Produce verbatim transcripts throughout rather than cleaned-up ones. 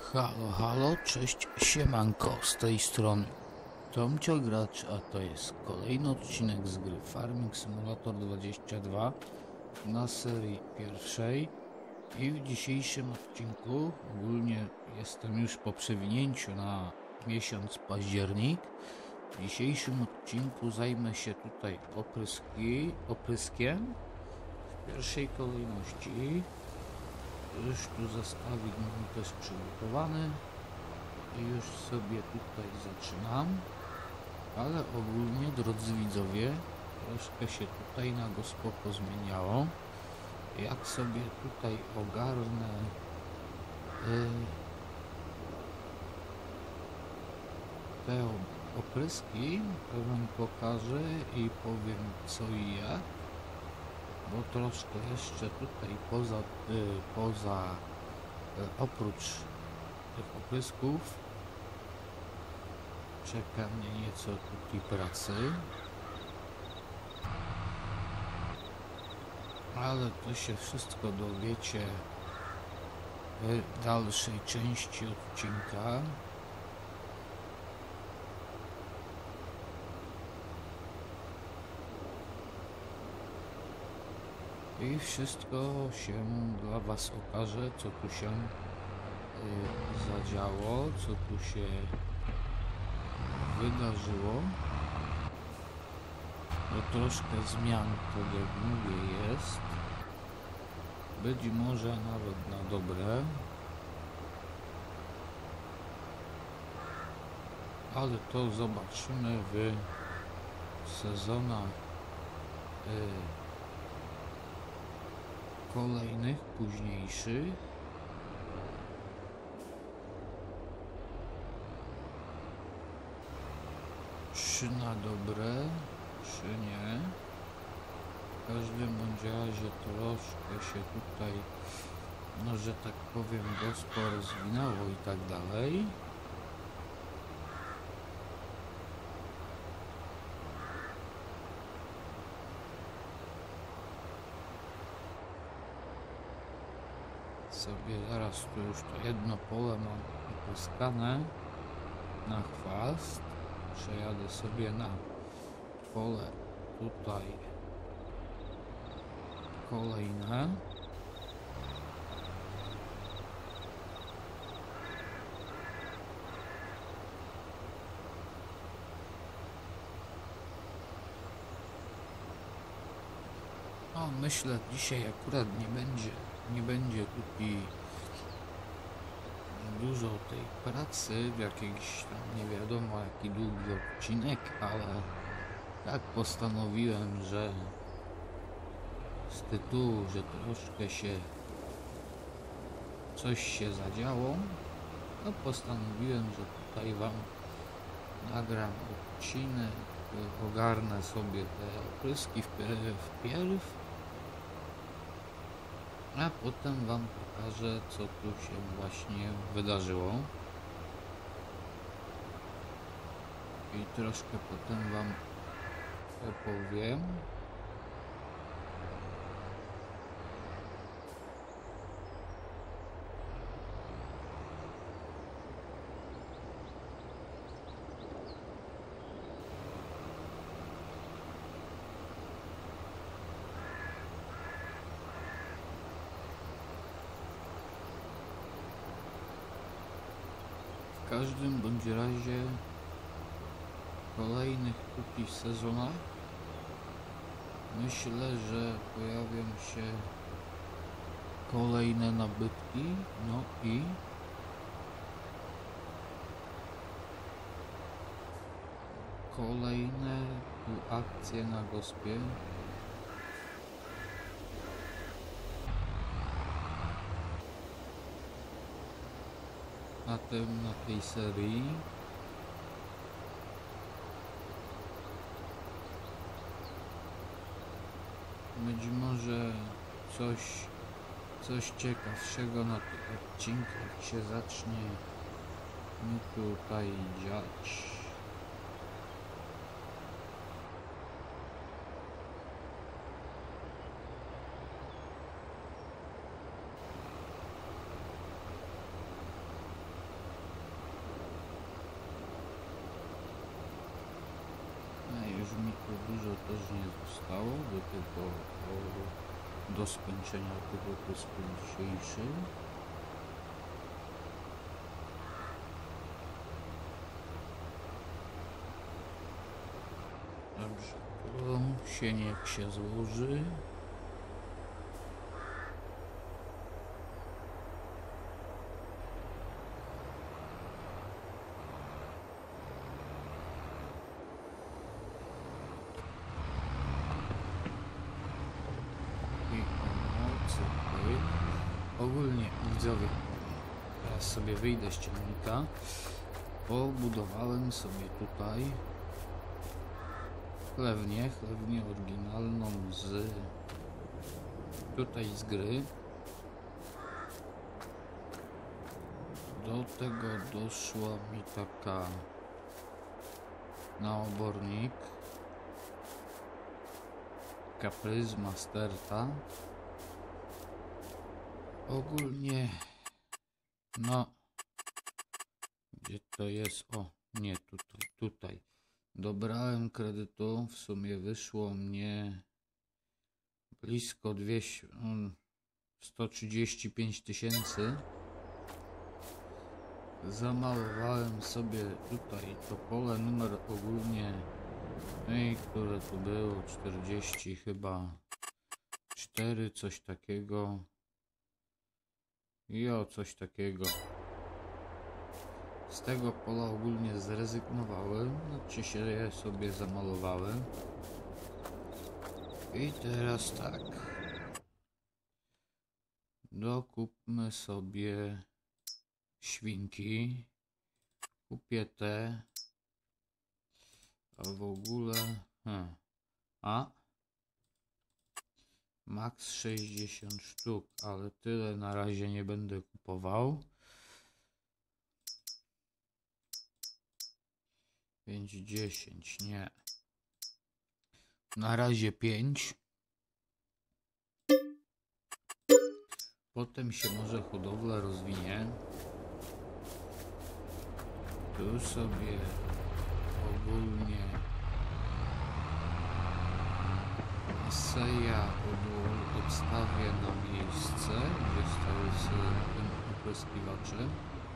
Halo, halo, cześć, siemanko, z tej strony Tomcio Gracz, a to jest kolejny odcinek z gry Farming Simulator dwadzieścia dwa na serii pierwszej. I w dzisiejszym odcinku, ogólnie jestem już po przewinięciu na miesiąc październik, w dzisiejszym odcinku zajmę się tutaj opryski, opryskiem w pierwszej kolejności. Już tu zestawik mam też przygotowany i już sobie tutaj zaczynam, ale ogólnie, drodzy widzowie, troszkę się tutaj na gospo pozmieniało. Jak sobie tutaj ogarnę yy, te opryski, to wam pokażę i powiem co i jak. Bo troszkę jeszcze tutaj poza, y, poza y, oprócz tych oprysków czeka mnie nieco tutaj pracy, ale to się wszystko dowiecie w dalszej części odcinka. I wszystko się dla was okaże, co tu się y, zadziało, co tu się wydarzyło. No troszkę zmian, tak jak mówię, jest. Być może nawet na dobre. Ale to zobaczymy w sezonach y, kolejnych, późniejszych. Czy na dobre, czy nie. W każdym bądź razie troszkę się tutaj, no że tak powiem, gospo rozwinęło i tak dalej. Sobie zaraz tu już to jedno pole mam opryskane na chwast. Przejadę sobie na pole tutaj kolejne. No myślę, dzisiaj akurat nie będzie nie będzie tutaj dużo tej pracy, jakiś tam nie wiadomo jaki długi odcinek, ale tak postanowiłem, że z tytułu, że troszkę się coś się zadziało, no postanowiłem, że tutaj wam nagram odcinek, ogarnę sobie te opryski wpierw, a potem wam pokażę, co tu się właśnie wydarzyło. I troszkę potem wam opowiem. W każdym bądź razie w kolejnych tutaj sezonach myślę, że pojawią się kolejne nabytki, no i kolejne tu akcje na gospie. Na tym, na tej serii. Być może coś, coś ciekawszego na tych odcinkach się zacznie mi tutaj dziać. to o, do skończenia tego testu dzisiejszy. Dobrze, to sieniek się złoży. Ogólnie widzowie, teraz sobie wyjdę z ciągnika. Pobudowałem sobie tutaj chlewnię, chlewnię oryginalną z tutaj z gry. Do tego doszła mi taka naobornik, kapryzma sterta. Ogólnie, no, gdzie to jest? O, nie, tutaj, tutaj. Dobrałem kredytu, w sumie wyszło mnie blisko dwieście, sto trzydzieści pięć tysięcy. Zamalowałem sobie tutaj to pole numer ogólnie, i które tu było, czterdzieści chyba cztery, coś takiego. I o, coś takiego. Z tego pola ogólnie zrezygnowałem, znaczy się je sobie zamalowałem. I teraz tak. Dokupmy sobie świnki. Kupię te. A w ogóle... Hmm. A? Max sześćdziesiąt sztuk, ale tyle na razie nie będę kupował. pięć, dziesięć, nie. Na razie pięć. Potem się może hodowla rozwinie. Tu sobie ogólnie Seja odstawię na miejsce, gdzie stały z tym opryskiwaczem.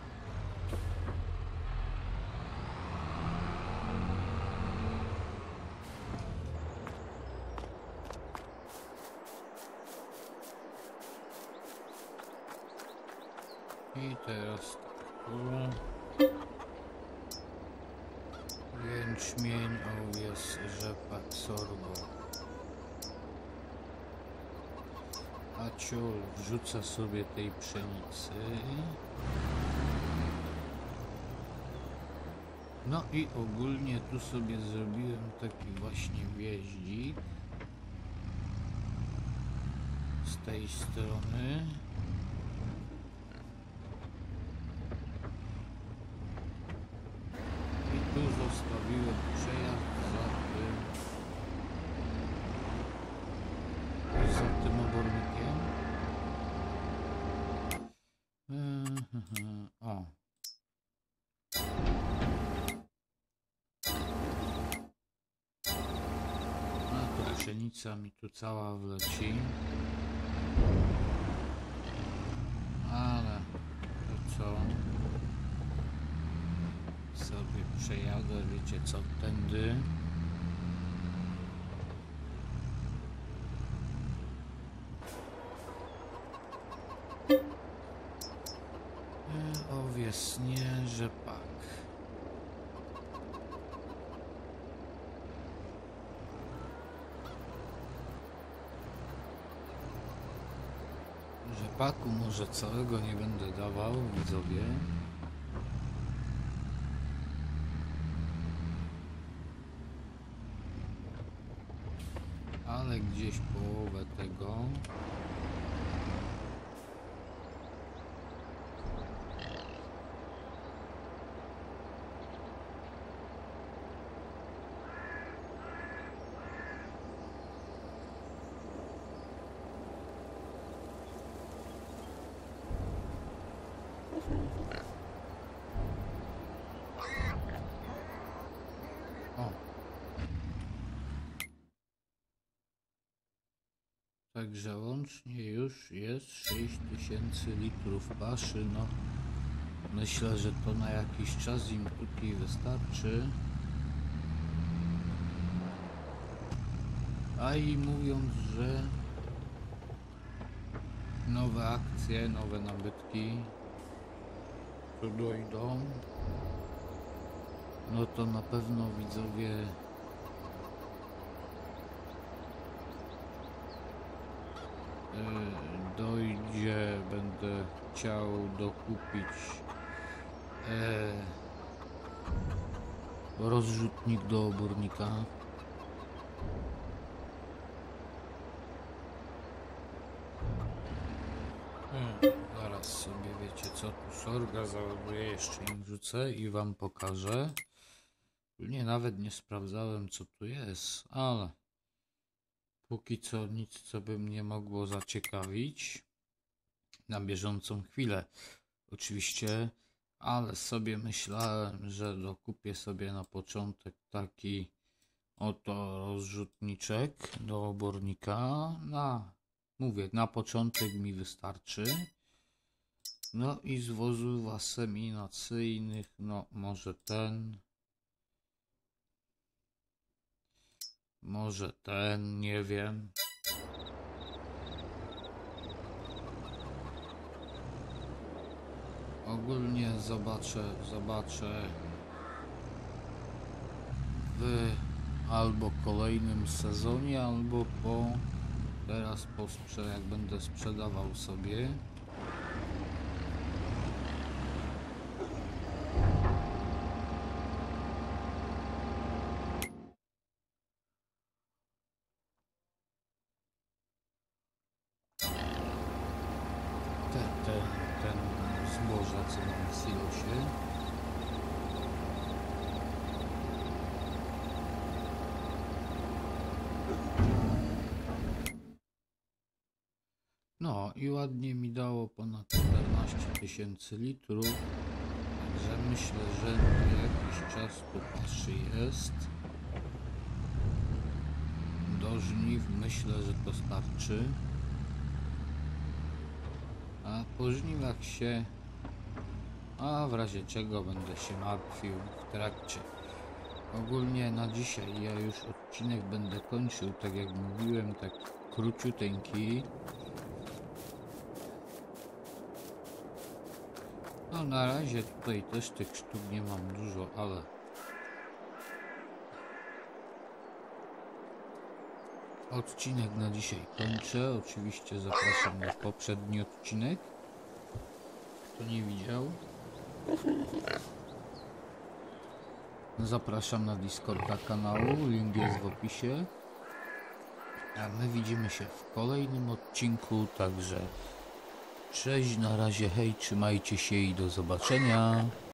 I teraz tak. Jęczmień, owies, rzepak, sorgo. Aciul wrzuca sobie tej pszenicy. No i ogólnie tu sobie zrobiłem taki właśnie wjeździk z tej strony. I tu zostawiłem przejazd za tym, za tym obornikiem. O. No to pszenica mi tu cała wleci. Ale to co? Sobie przejadę, wiecie co, tędy. Owies nie, rzepak. Rzepaku może całego nie będę dawał, widzowie. Ale gdzieś połowę tego. O. Także łącznie już jest sześć tysięcy litrów paszy. No, myślę, że to na jakiś czas im tutaj wystarczy. A i mówiąc, że nowe akcje, nowe nabytki tu dojdą, no to na pewno widzowie dojdzie, będę chciał dokupić e, rozrzutnik do obornika. Hmm, zaraz sobie wiecie co, tu sorga załaduję, jeszcze im wrzucę i wam pokażę. Nie, nawet nie sprawdzałem co tu jest, ale póki co nic, co by mnie mogło zaciekawić na bieżącą chwilę. Oczywiście, ale sobie myślałem, że dokupię sobie na początek taki oto rozrzutniczek do obornika. Na, mówię, na początek mi wystarczy. No i z wozów aseminacyjnych, no może ten. Może ten, nie wiem. Ogólnie zobaczę, zobaczę w albo kolejnym sezonie, albo po teraz po sprze jak będę sprzedawał sobie. Ten, ten, ten zboża, co mam w silosie. No i ładnie mi dało ponad czternaście tysięcy litrów. Także myślę, że na jakiś czas tu paszy jest. Do żniw myślę, że to starczy. A po żniwach się, a w razie czego będę się martwił w trakcie. Ogólnie na dzisiaj ja już odcinek będę kończył, tak jak mówiłem, tak króciuteńki. No na razie tutaj też tych sztuk nie mam dużo, ale odcinek na dzisiaj kończę. Oczywiście zapraszam na poprzedni odcinek, kto nie widział. Zapraszam na Discorda kanału, link jest w opisie. A my widzimy się w kolejnym odcinku, także cześć, na razie, hej, trzymajcie się i do zobaczenia.